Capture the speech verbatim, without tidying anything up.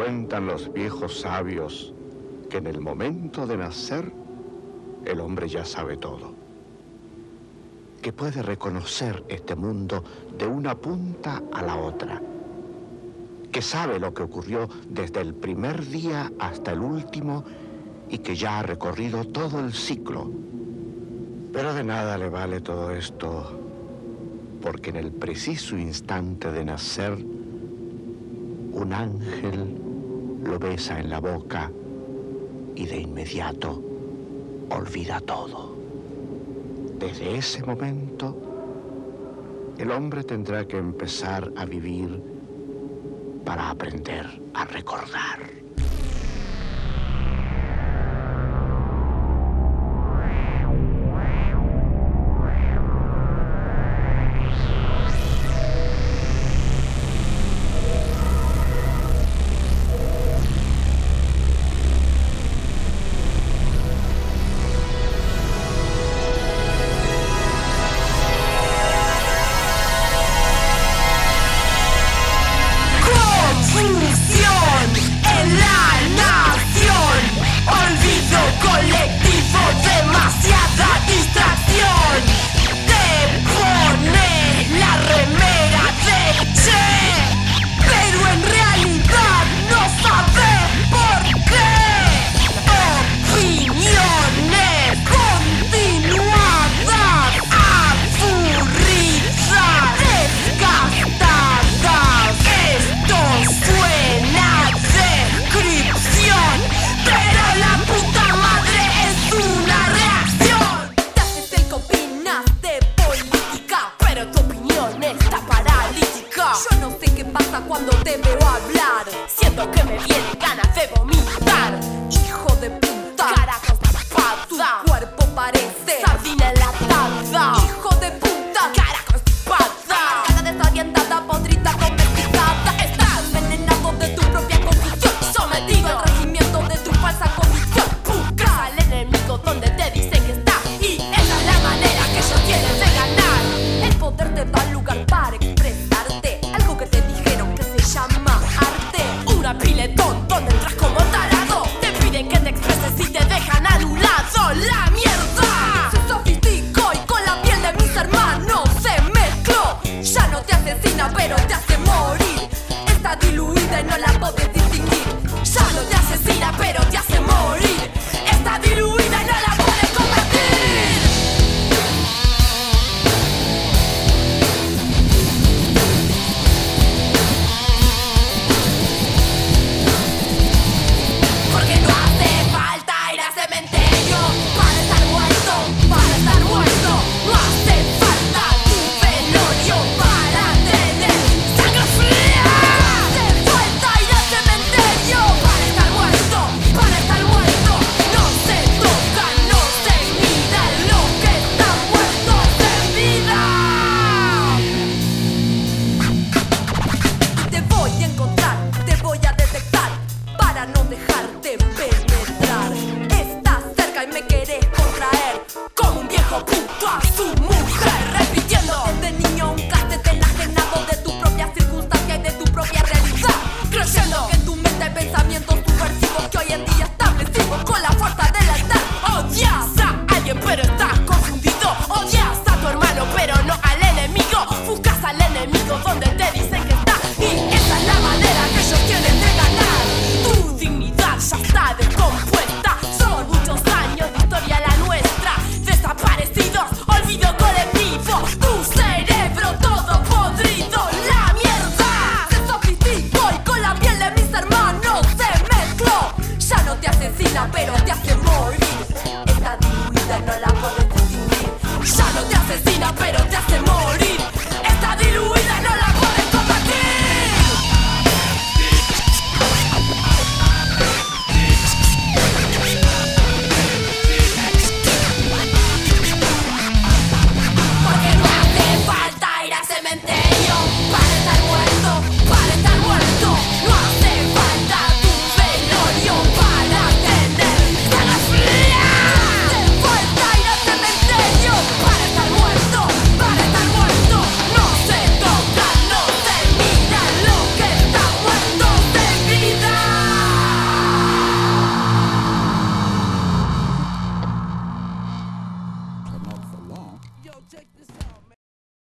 Cuentan los viejos sabios que en el momento de nacer el hombre ya sabe todo, que puede reconocer este mundo de una punta a la otra, que sabe lo que ocurrió desde el primer día hasta el último y que ya ha recorrido todo el ciclo. Pero de nada le vale todo esto, porque en el preciso instante de nacer, un ángel lo besa en la boca y de inmediato olvida todo. Desde ese momento, el hombre tendrá que empezar a vivir para aprender a recordar. Cuando te veo hablar, siento que me vienen ganas de vomitar. Hijo de puta, carajos de pata, tu cuerpo parece sardina enlatada. Hijo de puta, carajos de pata, cara desorientada, podrida, domesticada. Estás envenenado de tu propia confusión, sometido al regimiento de tu falsa convicción. Buscas al enemigo donde te dicen que está, y esa es la manera que ellos tienen de ganar. El poder te da lugar para expresarte algo que te dijeron que se llama arte. Una piletón donde entras como tarado, te piden que te expreses y te dejan anulado. ¡La mierda! Se sofisticó y con la piel de mis hermanos se mezcló. Ya no te asesina pero te hace morir. Está diluida y no la podés distinguir. Ya no te asesina pero te hace morir. Está diluida y no la podés combatir. Porque no hace falta ir al cementerio para estar muerto, para estar muerto. No hace falta tu velorio para tener sangre fría. No hace falta ir al cementerio para estar muerto, para estar muerto. No se toca, no se mira lo que está muerto de vida. Te voy a encontrar, te voy a detectar para no dejarte penetrar. Estás cerca y me querés contraer como un viejo puto a su mujer, repitiendo desde niño un cassette enajenado de tu propia circunstancia y de tu propia realidad, creyendo que en tu mente hay pensamientos subversivos que hoy en día establecimos con la fuerza del altar. Odias a alguien pero estás confundido, odias a tu hermano pero no al enemigo. Buscas al enemigo donde te dicen que está, y esa es la manera que ellos tienen de ganar. Tu dignidad ya está descompuesta, son muchos años de historia la nuestra. Desaparecidos, olvido colectivo, tu cerebro todo podrido. La mierda se sofisticó y con la piel de mis hermanos se mezcló. Ya no te asesina pero te hace morir. Está diluida y no la podés distinguir. Ya no te asesina pero te hace morir.